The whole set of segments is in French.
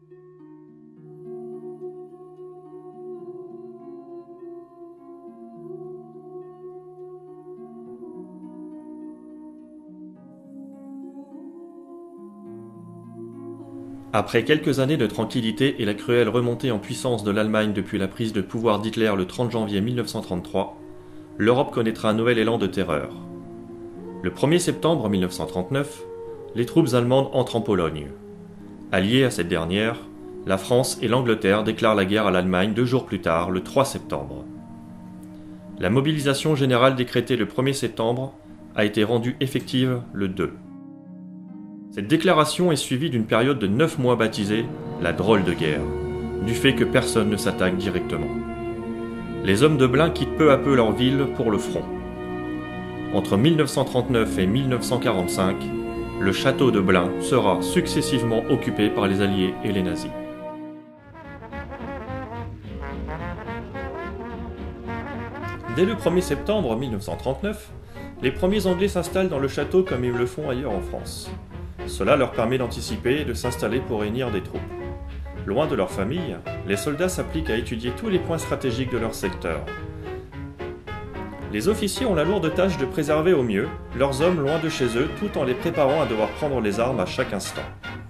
Après quelques années de tranquillité et la cruelle remontée en puissance de l'Allemagne depuis la prise de pouvoir d'Hitler le 30 janvier 1933, l'Europe connaîtra un nouvel élan de terreur. Le 1er septembre 1939, les troupes allemandes entrent en Pologne. Alliées à cette dernière, la France et l'Angleterre déclarent la guerre à l'Allemagne 2 jours plus tard, le 3 septembre. La mobilisation générale décrétée le 1er septembre a été rendue effective le 2. Cette déclaration est suivie d'une période de 9 mois baptisée « la drôle de guerre », du fait que personne ne s'attaque directement. Les hommes de Blain quittent peu à peu leur ville pour le front. Entre 1939 et 1945, le château de Blain sera successivement occupé par les Alliés et les nazis. Dès le 1er septembre 1939, les premiers Anglais s'installent dans le château comme ils le font ailleurs en France. Cela leur permet d'anticiper et de s'installer pour réunir des troupes. Loin de leur famille, les soldats s'appliquent à étudier tous les points stratégiques de leur secteur. Les officiers ont la lourde tâche de préserver au mieux leurs hommes loin de chez eux tout en les préparant à devoir prendre les armes à chaque instant.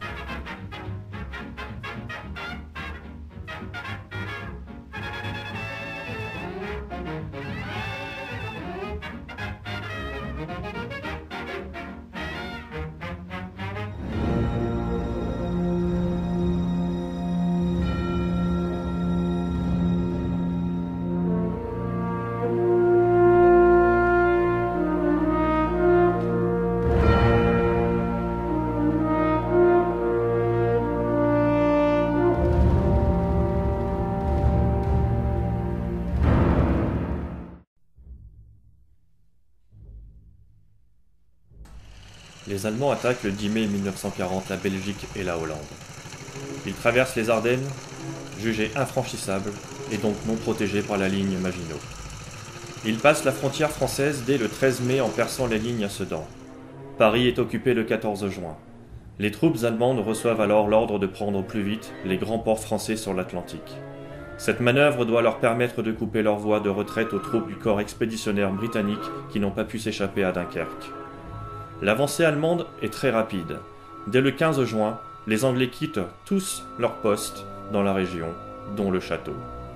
Les Allemands attaquent le 10 mai 1940 la Belgique et la Hollande. Ils traversent les Ardennes, jugées infranchissables et donc non protégées par la ligne Maginot. Ils passent la frontière française dès le 13 mai en perçant les lignes à Sedan. Paris est occupé le 14 juin. Les troupes allemandes reçoivent alors l'ordre de prendre au plus vite les grands ports français sur l'Atlantique. Cette manœuvre doit leur permettre de couper leur voie de retraite aux troupes du corps expéditionnaire britannique qui n'ont pas pu s'échapper à Dunkerque. L'avancée allemande est très rapide. Dès le 15 juin, les Anglais quittent tous leurs postes dans la région, dont le château.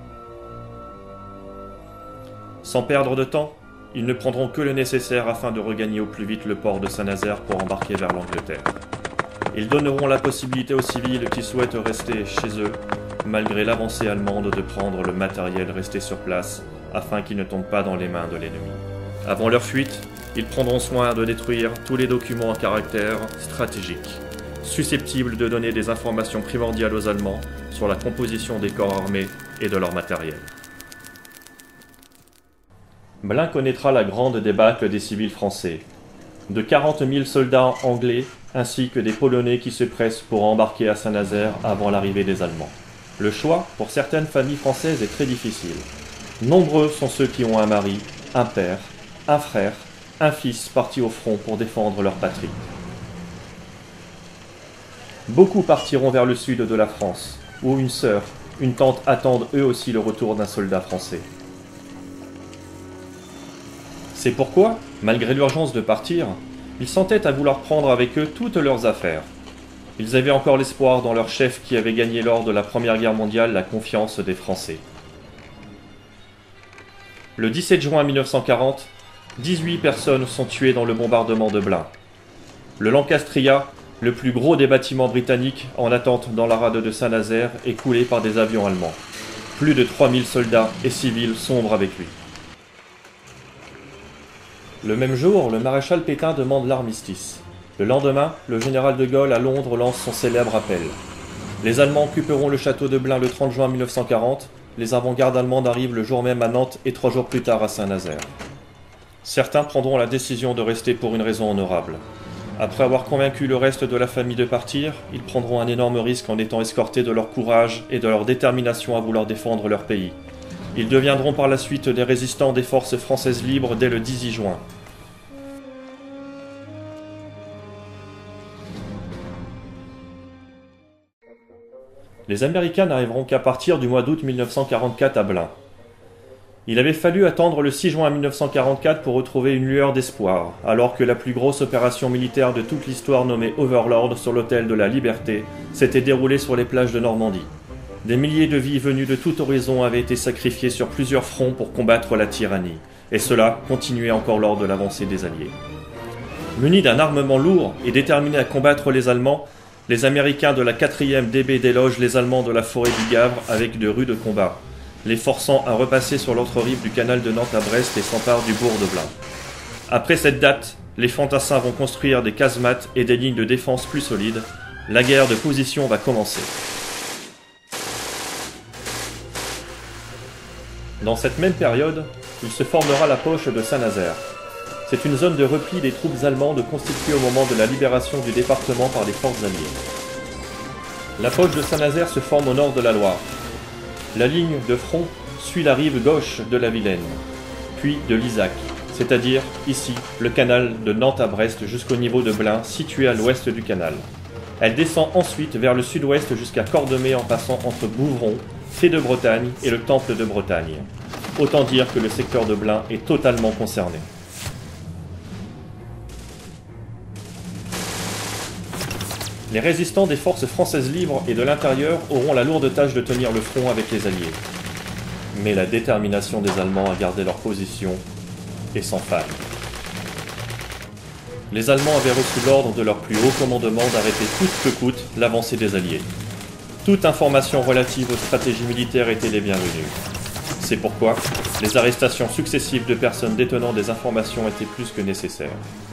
Sans perdre de temps, ils ne prendront que le nécessaire afin de regagner au plus vite le port de Saint-Nazaire pour embarquer vers l'Angleterre. Ils donneront la possibilité aux civils qui souhaitent rester chez eux, malgré l'avancée allemande, de prendre le matériel resté sur place afin qu'il ne tombe pas dans les mains de l'ennemi. Avant leur fuite, ils prendront soin de détruire tous les documents à caractère stratégique, susceptibles de donner des informations primordiales aux Allemands sur la composition des corps armés et de leur matériel. Blain connaîtra la grande débâcle des civils français, de 40 000 soldats anglais ainsi que des Polonais qui se pressent pour embarquer à Saint-Nazaire avant l'arrivée des Allemands. Le choix, pour certaines familles françaises, est très difficile. Nombreux sont ceux qui ont un mari, un père, un frère, un fils parti au front pour défendre leur patrie. Beaucoup partiront vers le sud de la France, où une sœur, une tante attendent eux aussi le retour d'un soldat français. C'est pourquoi, malgré l'urgence de partir, ils s'entêtent à vouloir prendre avec eux toutes leurs affaires. Ils avaient encore l'espoir dans leur chef qui avait gagné lors de la Première Guerre mondiale la confiance des Français. Le 17 juin 1940, 18 personnes sont tuées dans le bombardement de Blain. Le Lancastria, le plus gros des bâtiments britanniques en attente dans la rade de Saint-Nazaire, est coulé par des avions allemands. Plus de 3000 soldats et civils sombrent avec lui. Le même jour, le maréchal Pétain demande l'armistice. Le lendemain, le général de Gaulle à Londres lance son célèbre appel. Les Allemands occuperont le château de Blain le 30 juin 1940, les avant-gardes allemandes arrivent le jour même à Nantes et 3 jours plus tard à Saint-Nazaire. Certains prendront la décision de rester pour une raison honorable. Après avoir convaincu le reste de la famille de partir, ils prendront un énorme risque en étant escortés de leur courage et de leur détermination à vouloir défendre leur pays. Ils deviendront par la suite des résistants des forces françaises libres dès le 18 juin. Les Américains n'arriveront qu'à partir du mois d'août 1944 à Blain. Il avait fallu attendre le 6 juin 1944 pour retrouver une lueur d'espoir, alors que la plus grosse opération militaire de toute l'histoire nommée Overlord sur l'autel de la Liberté s'était déroulée sur les plages de Normandie. Des milliers de vies venues de tout horizon avaient été sacrifiées sur plusieurs fronts pour combattre la tyrannie, et cela continuait encore lors de l'avancée des Alliés. Munis d'un armement lourd et déterminés à combattre les Allemands, les Américains de la 4e DB délogent les Allemands de la forêt du Gavre avec de rudes combats, les forçant à repasser sur l'autre rive du canal de Nantes à Brest et s'emparent du bourg de Blain. Après cette date, les fantassins vont construire des casemates et des lignes de défense plus solides. La guerre de position va commencer. Dans cette même période, il se formera la poche de Saint-Nazaire. C'est une zone de repli des troupes allemandes constituée au moment de la libération du département par les forces alliées. La poche de Saint-Nazaire se forme au nord de la Loire. La ligne de front suit la rive gauche de la Vilaine, puis de l'Isaac, c'est-à-dire, ici, le canal de Nantes à Brest jusqu'au niveau de Blain, situé à l'ouest du canal. Elle descend ensuite vers le sud-ouest jusqu'à Cordemais en passant entre Bouvron, Fay de Bretagne et le Temple de Bretagne. Autant dire que le secteur de Blain est totalement concerné. Les résistants des forces françaises libres et de l'intérieur auront la lourde tâche de tenir le front avec les Alliés. Mais la détermination des Allemands à garder leur position est sans faille. Les Allemands avaient reçu l'ordre de leur plus haut commandement d'arrêter coûte que coûte l'avancée des Alliés. Toute information relative aux stratégies militaires était les bienvenues. C'est pourquoi les arrestations successives de personnes détenant des informations étaient plus que nécessaires.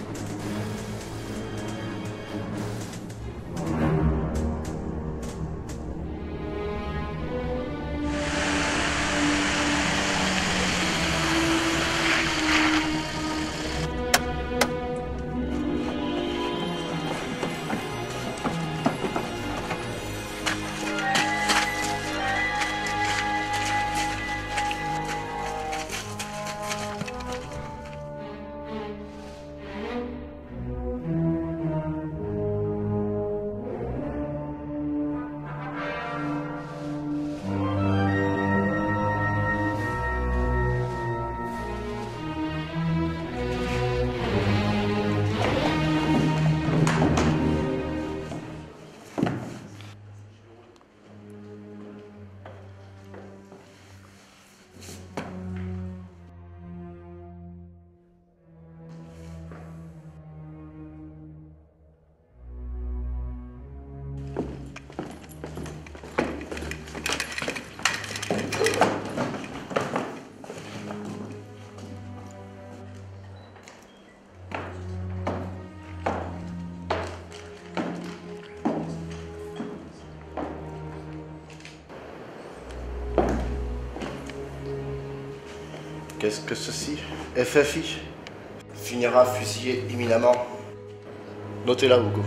Qu'est-ce que ceci? FFI finira fusillé imminemment. Notez-la, Hugo.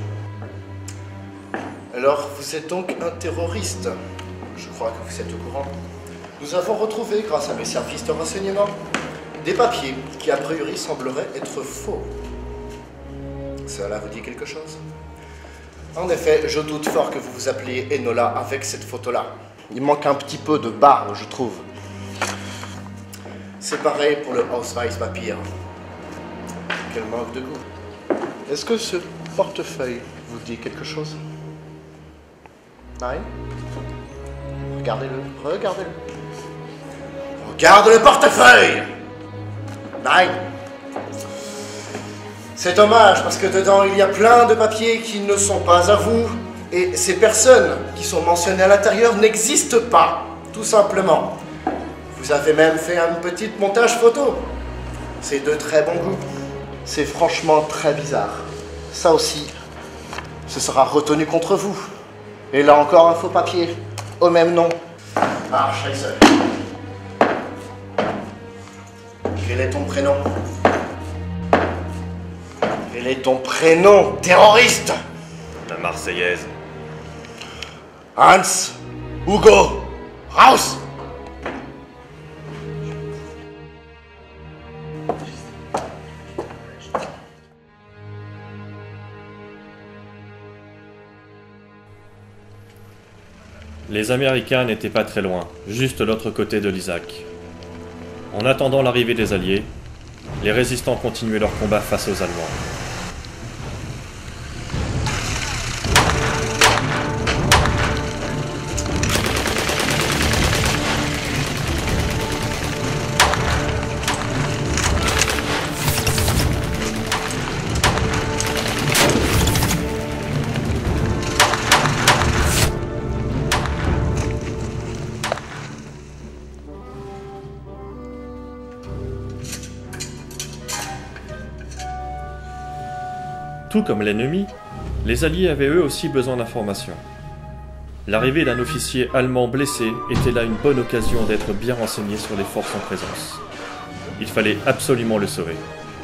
Alors, vous êtes donc un terroriste. Je crois que vous êtes au courant. Nous avons retrouvé, grâce à mes services de renseignement, des papiers qui, a priori, sembleraient être faux. Cela vous dit quelque chose? En effet, je doute fort que vous vous appeliez Enola avec cette photo-là. Il manque un petit peu de barbe, je trouve. C'est pareil pour le Ausweispapier. Quel manque de goût. Est-ce que ce portefeuille vous dit quelque chose? Nein? Regardez-le, regardez-le. Regarde le portefeuille! Nein! C'est dommage parce que dedans il y a plein de papiers qui ne sont pas à vous et ces personnes qui sont mentionnées à l'intérieur n'existent pas, tout simplement. Vous avez même fait un petit montage photo. C'est de très bon goût. C'est franchement très bizarre. Ça aussi, ce sera retenu contre vous. Et là encore un faux papier, au même nom. Ah, Scheiße. Quel est ton prénom? Quel est ton prénom, terroriste? La Marseillaise. Hans, Hugo, raus! Les Américains n'étaient pas très loin, juste de l'autre côté de l'Isaac. En attendant l'arrivée des Alliés, les résistants continuaient leur combat face aux Allemands. Tout comme l'ennemi, les Alliés avaient eux aussi besoin d'informations. L'arrivée d'un officier allemand blessé était là une bonne occasion d'être bien renseigné sur les forces en présence. Il fallait absolument le sauver.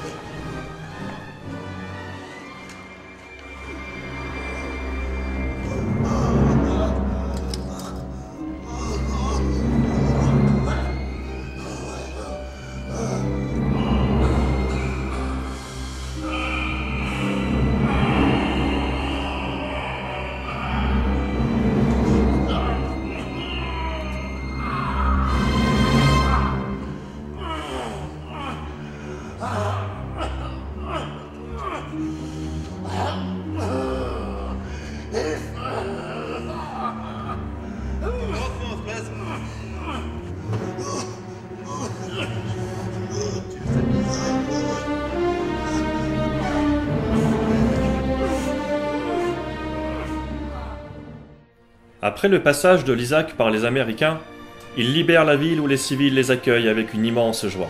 Après le passage de l'Isaac par les Américains, ils libèrent la ville où les civils les accueillent avec une immense joie.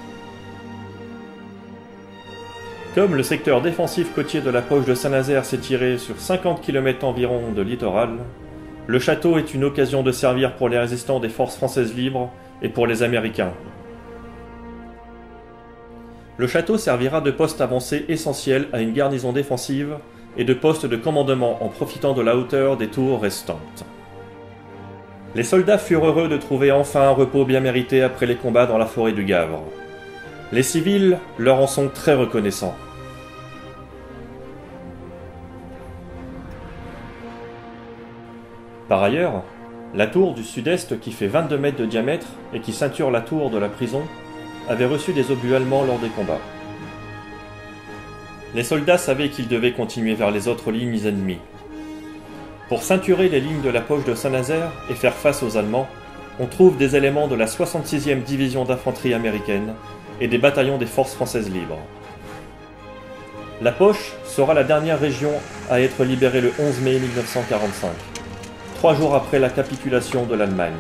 Comme le secteur défensif côtier de la poche de Saint-Nazaire s'étirait sur 50 km environ de littoral, le château est une occasion de servir pour les résistants des forces françaises libres et pour les Américains. Le château servira de poste avancé essentiel à une garnison défensive et de poste de commandement en profitant de la hauteur des tours restantes. Les soldats furent heureux de trouver enfin un repos bien mérité après les combats dans la forêt du Gavre. Les civils leur en sont très reconnaissants. Par ailleurs, la tour du sud-est qui fait 22 mètres de diamètre et qui ceinture la tour de la prison avait reçu des obus allemands lors des combats. Les soldats savaient qu'ils devaient continuer vers les autres lignes ennemies. Pour ceinturer les lignes de la poche de Saint-Nazaire et faire face aux Allemands, on trouve des éléments de la 66e division d'infanterie américaine et des bataillons des forces françaises libres. La poche sera la dernière région à être libérée le 11 mai 1945, 3 jours après la capitulation de l'Allemagne.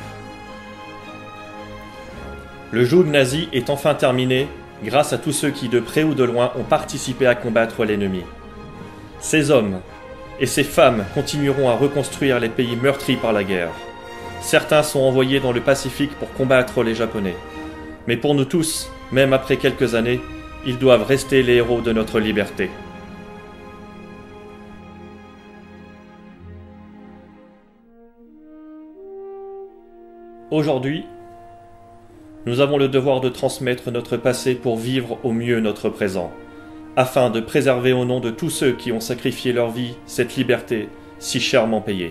Le joug nazi est enfin terminé grâce à tous ceux qui, de près ou de loin, ont participé à combattre l'ennemi. Ces hommes et ces femmes continueront à reconstruire les pays meurtris par la guerre. Certains sont envoyés dans le Pacifique pour combattre les Japonais. Mais pour nous tous, même après quelques années, ils doivent rester les héros de notre liberté. Aujourd'hui, nous avons le devoir de transmettre notre passé pour vivre au mieux notre présent, afin de préserver au nom de tous ceux qui ont sacrifié leur vie cette liberté si chèrement payée.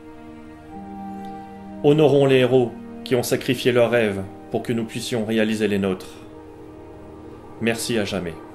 Honorons les héros qui ont sacrifié leurs rêves pour que nous puissions réaliser les nôtres. Merci à jamais.